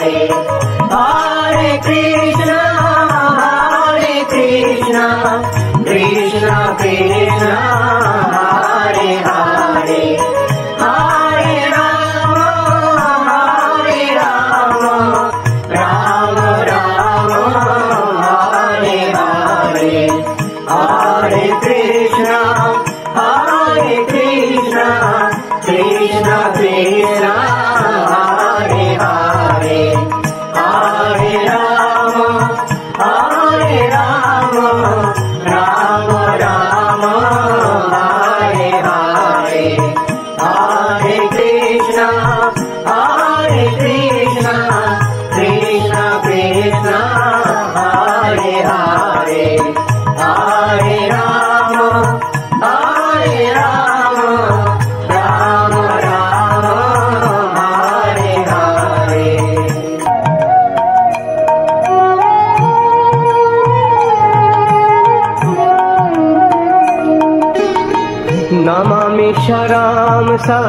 Hare Krishna, Krishna Krishna, Hare Hare, Hare Rama, Rama Rama, Hare Hare, Hare Krishna, Krishna Krishna, Hare Hare, Hare Rama, Rama Rama, Hare Hare, Hare Krishna, Krishna Krishna, Hare Hare, Hare Rama, Rama Rama, Hare Hare. Namami शरांसा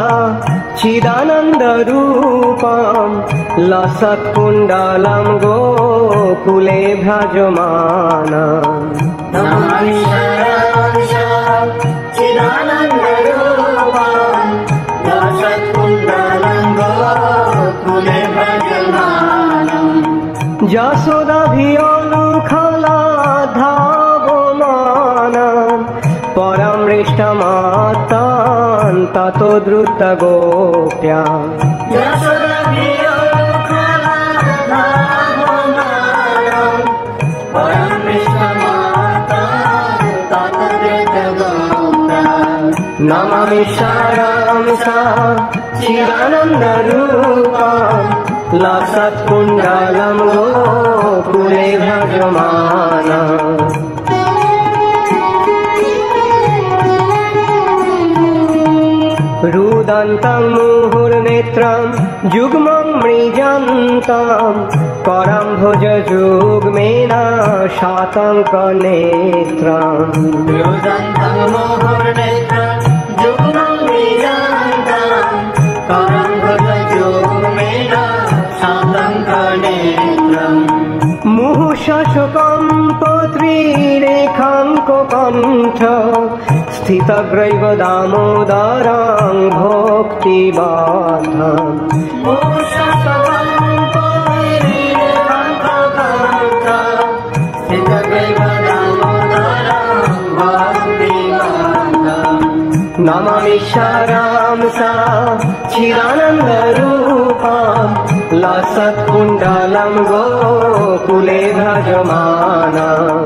चिदानन्दरूपं लसत्कुण्डलं गोकुले भजमानं। Namami शरांसा चिदानन्दरूपं लसत्कुण्डलं गोकुले भजमानं। यशोदाभियानुखलाधावमानं परमृष्टमातां ततो द्रुतगोप्या। नमामि शरांसा चिदानन्दरूपं लसत्कुण्डलं गोकुले भजमानं। रुदन्तं मुहुर्नेत्रं युग्मं मृजन्तं करं भुजयुग्मेन शातङ्कनेत्रम्। रुदन्तं मुहुर्नेत्रं युग्मं मृजन्तं करं भुजयुग्मेन शातङ्कनेत्रम्। मुहुशशुकम्प त्रिरेखाङ्ककण्ठ स्थितग्रैव दामोदरं भक्तिबाधम्। नमामि शरांसा चिदानन्दरूपं लसत्कुण्डलं गोकुले भजमानं।